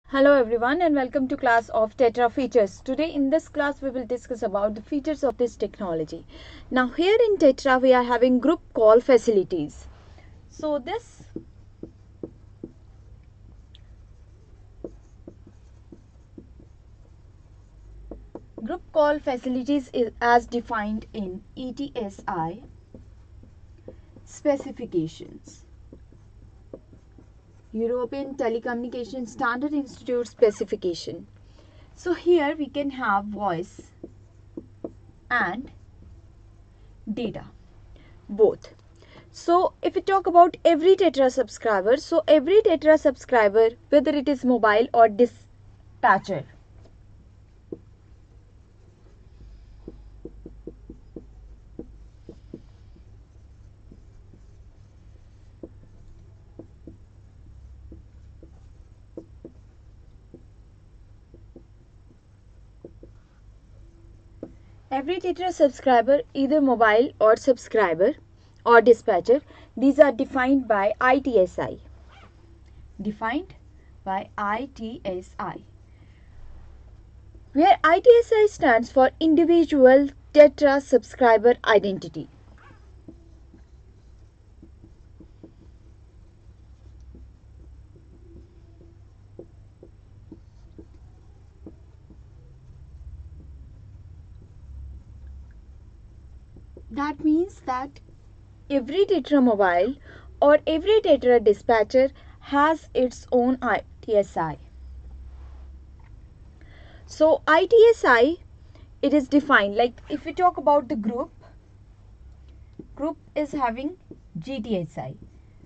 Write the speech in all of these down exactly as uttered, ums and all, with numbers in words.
Hello everyone and welcome to class of Tetra features. Today in this class we will discuss about the features of this technology. Now here in Tetra we are having group call facilities. So this group call facilities is as defined in E T S I specifications. European Telecommunication Standard Institute specification. So here we can have voice and data, both. So if we talk about every Tetra subscriber, so every Tetra subscriber, whether it is mobile or dispatcher, every Tetra subscriber, either mobile or subscriber or dispatcher, these are defined by I T S I. Defined by I T S I. Where I T S I stands for Individual Tetra Subscriber Identity. That means that every Tetra mobile or every Tetra dispatcher has its own I T S I. So I T S I, it is defined, like if we talk about the group, group is having G T S I.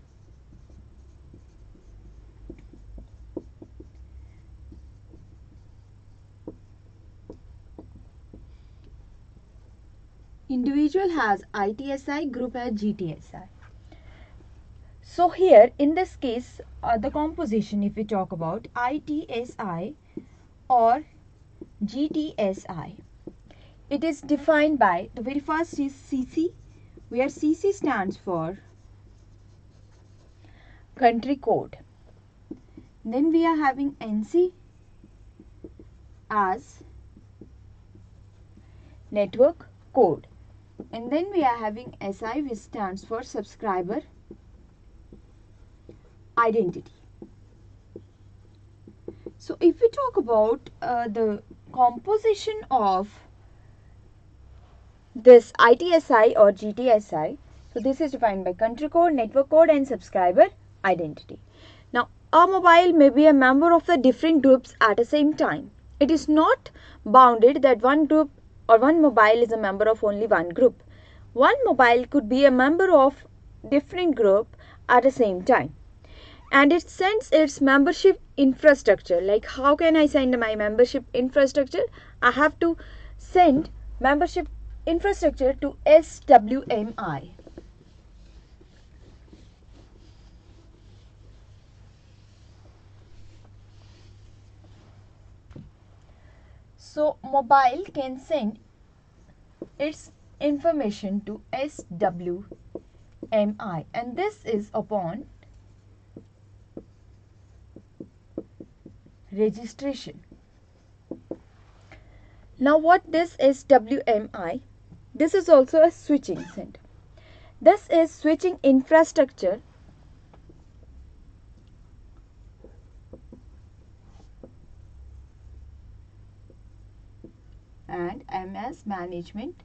Individual has I T S I, group has G T S I. So here in this case, uh, the composition, if we talk about I T S I or G T S I, it is defined by, the very first is C C, where C C stands for country code. Then we are having N C as network code. And then we are having S I, which stands for subscriber identity. So if we talk about uh, the composition of this I T S I or G T S I, so this is defined by country code, network code and subscriber identity. Now a mobile may be a member of the different groups at the same time. It is not bounded that one group or one mobile is a member of only one group. One mobile could be a member of different group at the same time. And it sends its membership infrastructure. Like how can I send my membership infrastructure? I have to send membership infrastructure to S W M I. So mobile can send its information to S W M I, and this is upon registration. Now what this is W M I? This is also a switching center. This is switching infrastructure and M S management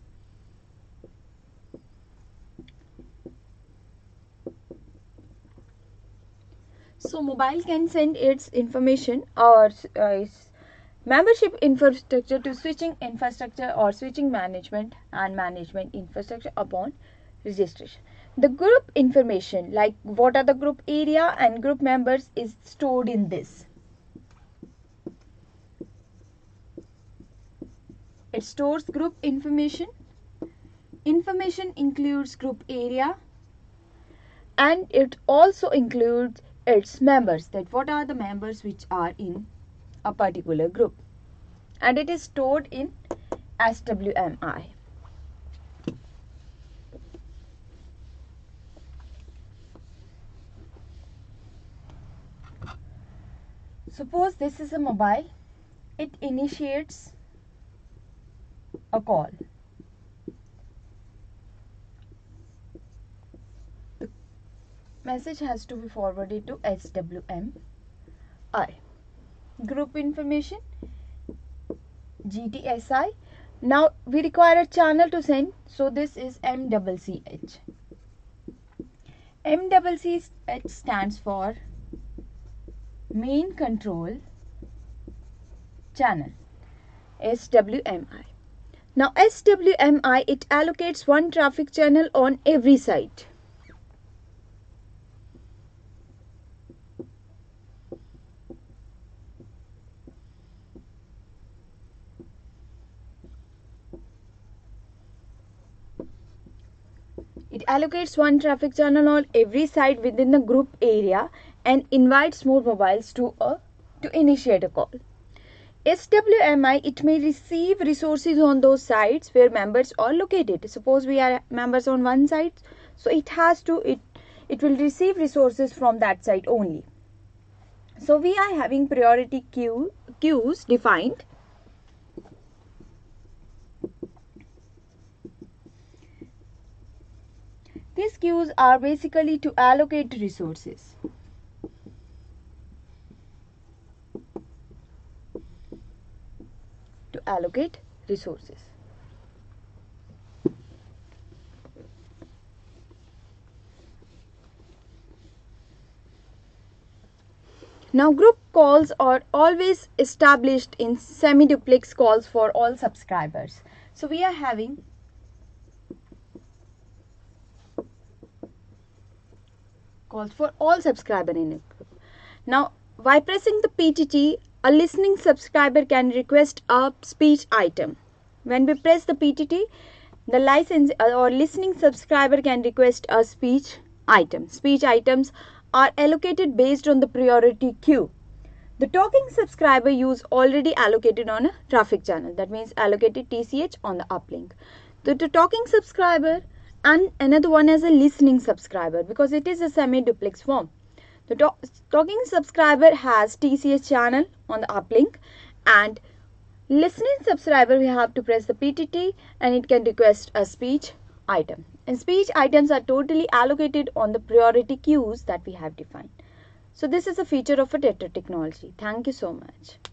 So mobile can send its information or uh, membership infrastructure to switching infrastructure or switching management and management infrastructure upon registration. The group information, like what are the group area and group members, is stored in this. It stores group information. Information includes group area and it also includes its members, that what are the members which are in a particular group, and it is stored in S W M I. Suppose this is a mobile, it initiates a call. The message has to be forwarded to S W M I. Group information, G T S I. Now we require a channel to send, so this is M C C H. M C C H stands for Main Control Channel, S W M I. Now S W M I, it allocates one traffic channel on every site. It allocates one traffic channel on every site within the group area and invites more mobiles to a to initiate a call. S W M I, it may receive resources on those sites where members are located. Suppose we are members on one site, so it has to it it will receive resources from that site only. So we are having priority queue queues defined. These queues are basically to allocate resources. To allocate resources. Now group calls are always established in semi-duplex calls for all subscribers. So we are having calls for all subscribers in a group. Now, by pressing the P T T, a listening subscriber can request a speech item. When we press the P T T, the license or listening subscriber can request a speech item. Speech items are allocated based on the priority queue. The talking subscriber use already allocated on a traffic channel. That means allocated T C H on the uplink. The, the talking subscriber and another one as a listening subscriber, because it is a semi-duplex form. The talk, talking subscriber has T C H channel on the uplink, and listening subscriber we have to press the P T T and it can request a speech item. And speech items are totally allocated on the priority queues that we have defined. So this is a feature of a Tetra technology. Thank you so much.